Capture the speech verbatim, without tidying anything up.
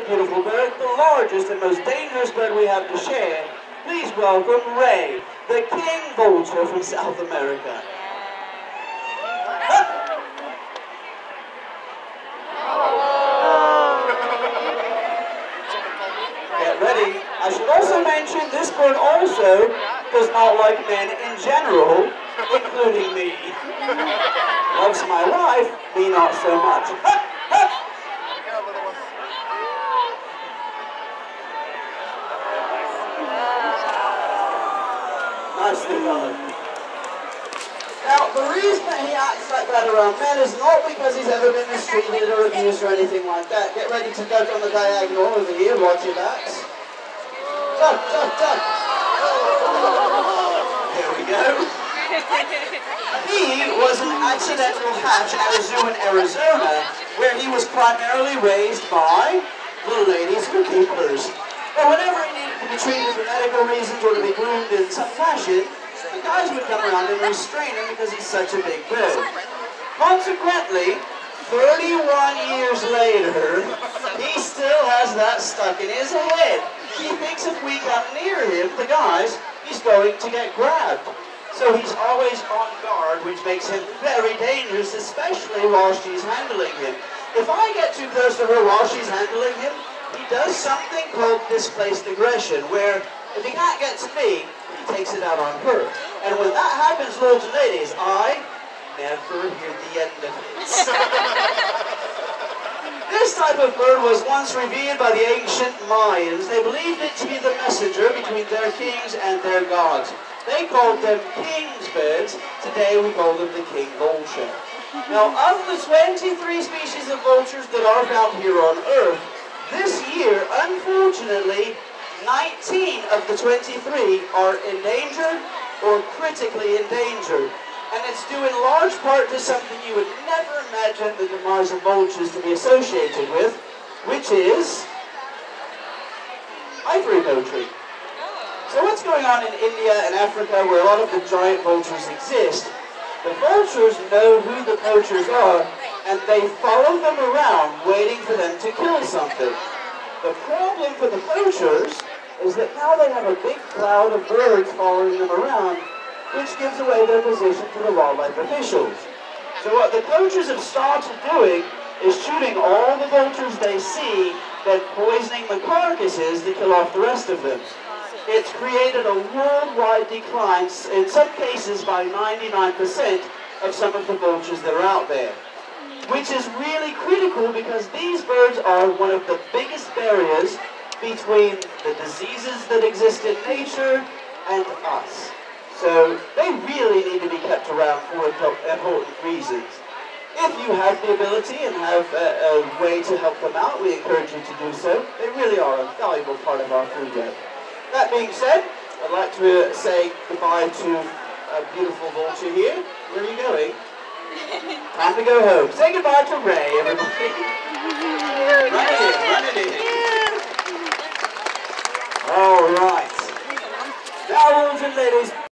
beautiful bird, the largest and most dangerous bird we have to share. Please welcome Ray, the king vulture from South America. Get ready. I should also mention this bird also does not like men in general, including me. Loves my wife, me not so much. Nicely done. Now, the reason that he acts like that around men is not because he's ever been mistreated or abused or anything like that. Get ready to duck on the diagonal over here, watch your backs. Duck, duck, duck. There we go. He was an accidental hatch at a zoo in Arizona, where he was primarily raised by little ladies who were keepers. But whenever he needed to be treated for medical reasons or to be groomed in some fashion, the guys would come around and restrain him because he's such a big bird. Consequently, thirty-one years later, he still has that stuck in his head. He thinks if we come near him, the guys, he's going to get grabbed. So he's always on guard, which makes him very dangerous, especially while she's handling him. If I get too close to her while she's handling him, he does something called displaced aggression, where if he can't get to me, he takes it out on her. And when that happens, lords and ladies, I never hear the end of it. This type of bird was once revered by the ancient Mayans. They believed it to be the messenger between their kings and their gods. They called them king's birds. Today we call them the king vulture. Now, of the twenty-three species of vultures that are found here on Earth, this year, unfortunately, nineteen of the twenty-three are endangered or critically endangered. And it's due in large part to something you would never imagine the demise of vultures to be associated with, which is ivory poaching. So what's going on in India and Africa, where a lot of the giant vultures exist? The vultures know who the poachers are, and they follow them around, waiting for them to kill something. The problem for the poachers is that now they have a big cloud of birds following them around, which gives away their position to the wildlife officials. So what the poachers have started doing is shooting all the vultures they see, then poisoning the carcasses to kill off the rest of them. It's created a worldwide decline, in some cases by ninety-nine percent of some of the vultures that are out there. Which is really critical because these birds are one of the biggest barriers between the diseases that exist in nature and us. So they really need to be kept around for important reasons. If you have the ability and have a, a way to help them out, we encourage you to do so. They really are a valuable part of our food web. That being said, I'd like to say goodbye to a beautiful vulture here. Where are you going? Time to go home. Say goodbye to Ray, everybody. Run it in, run it in. All right. Now, lords and ladies.